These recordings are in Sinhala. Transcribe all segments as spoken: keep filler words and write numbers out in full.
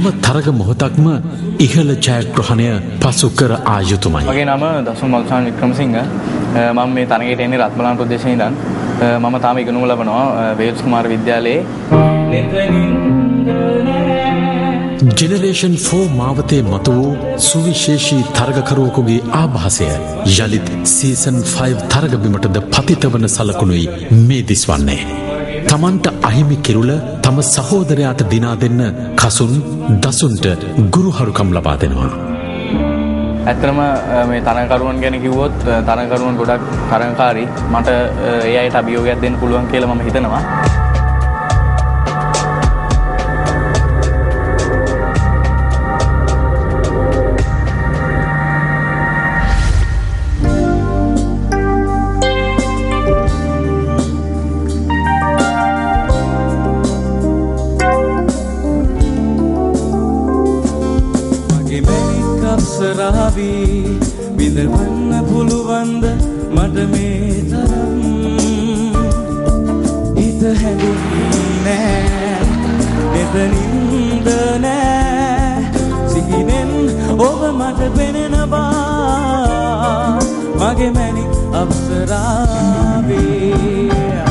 හැම තරග මොහොතක්ම ඉහළ ජයග්‍රහණය පසු කර ආ යුතුමයි. මගේ නම දසුන් මල්සාන් වික්‍රමසිංහ. මම මේ තරගයට එන්නේ රත්මලාන ප්‍රදේශයේ ඉඳන්. මම තාම ඉගෙනුම ලබනවා වේල්ස් කුමාර විද්‍යාලයේ. ජෙනරේෂන් ෆෝර් මාවතේ මතු වූ සුවිශේෂී තරගකරුවෙකුගේ ආභාසය යළිත් සීසන් ෆයිව් තරග බිමටද පතිත වන සලකුණුයි මේ දිස්වන්නේ. තමන්ට අහිමි කිරුළ තම සහෝදරයාට දිනා දෙන්න කසුන් දසුන්ට ගුරුහරුකම් ලබා දෙනවා. ඇත්තටම මේ තරගකරුවන් ගැන කිව්වොත් තරගකරුවන් ගොඩක් තරගකාරී. මට ඒ අයට අභියෝගයක් දෙන්න පුළුවන් කියලා මම හිතනවා. විඳවන්න පුළුවන්ද මට මේ තරම් හිත හැදුන්නේ එතනින්ද නෑ සිහිනෙන් ඔබ මට පෙනෙනවා මගේ මැණික් අප්සරාවේ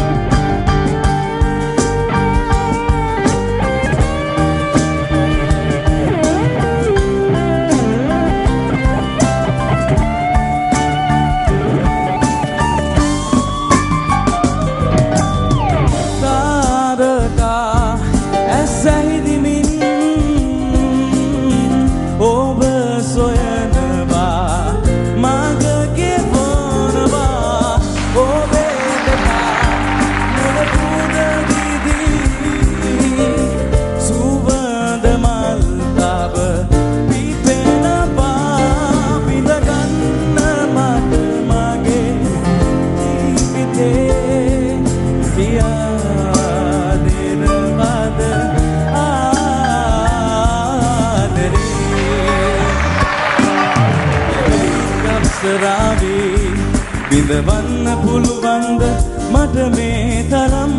විඳවන්න පුළුවන්ද මට මේ තරම්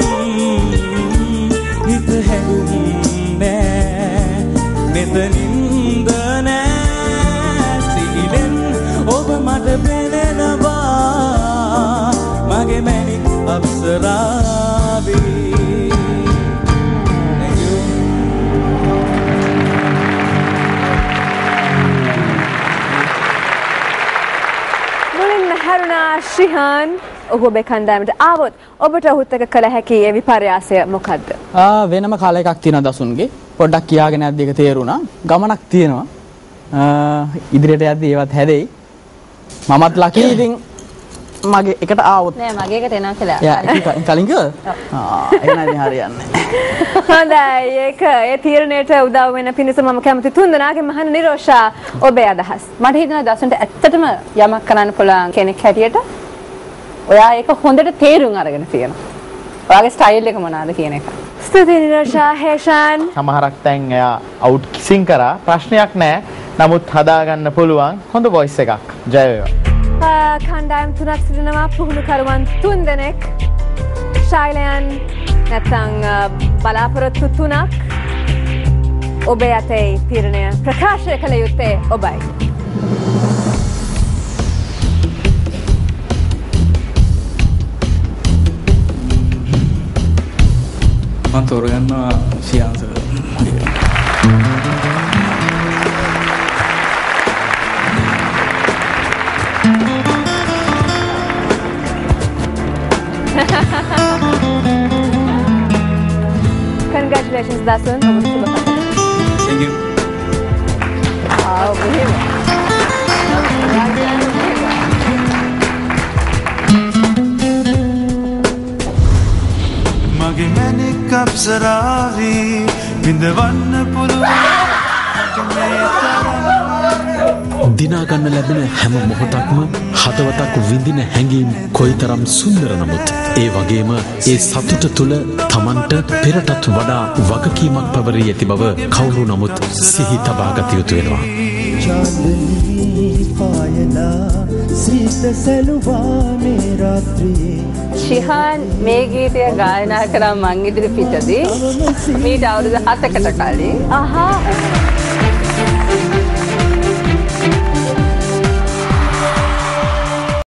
හිත හැදුන්නේ මෙතනින්ද නෑ සිහිනෙන් ඔබ මට පෙනෙනවා මගේ මැණික් අප්සරාවේ. ශ්‍රීහාන් ඔහු ඔබේ කණ්ඩායමට ආවොත් ඔබට ඔහුත් එක්ක කළ හැකි ඒ විපර්යාසය මොකද්ද? ආ වෙනම කාලයක් තියෙනවා දසුන්ගේ. පොඩ්ඩක් කියාගෙන යද්දි ඒක තේරුණා. ගමනක් තියෙනවා. ඉදිරියට යද්දි ඒවත් හැදෙයි. මමත් ලකි ඉතින් මගේ එකට ආවොත්. නෑ මගේ එකට එනවා කියලා. යා කලින් කිව්වද? ආ ඒක නෑ ඉතින් හරියන්නේ. හොඳයි ඒක ඒ තීරණයට උදව් වෙන පිණිස මම කැමති තුන්දෙනාගේ මහන නිරෝෂා ඔබේ අදහස්. මට හිතෙනවා දසුන්ට ඇත්තටම යමක් කරන්න පුළුවන් කෙනෙක් හැටියට ඔයා ඒක හොඳට තේරුම් අරගෙන තියෙනවා. ඔයාගේ ස්ටයිල් එක මොනවාද කියන එක. ස්තුතියි නිරෝෂා. හේෂාන් සමහරක් තැන් එයා අවුට් කිසිං කරා ප්‍රශ්නයක් නෑ. නමුත් හදාගන්න පුළුවන් හොඳ වොයිස් එකක්. ජය වේවා. කණ්ඩායම් තුනක් සිටිනවා පුහුණුකරුවන් තුන්දෙනෙක්. ශෛලයන් නැත්නම් බලාපොරොත්තු තුනක් ඔබේ අතේ තීරණය ප්‍රකාශ කළ යුත්තේ ඔබයි. මම තෝරගන්නවා ශියාන්ස. Congratulations, Dasun. Thank you. Oh, believe it. මගේ මැණික් අප්සරාවි විඳවන්න පුළුවන් දිනාගන්න ලැබෙන හැම මොහොතක්ම හදවතක් විඳින හැඟීම් කොයිතරම් සුන්දර නමුත් ඒ වගේම ඒ සතුට තුළ තමන්ට පෙරටත් වඩා වගකීමක් පැවරී ඇති බව කවුරු නමුත් සිහි තබා ගත යුතු වෙනවා. පායලා සීත සැලුවානේ රාත්‍රියේ ශිහාන් මේ ගීතය ගායනා කරා මං ඉදිරි පිටදී මීට අවුරුදු හතකට කලින්. අහා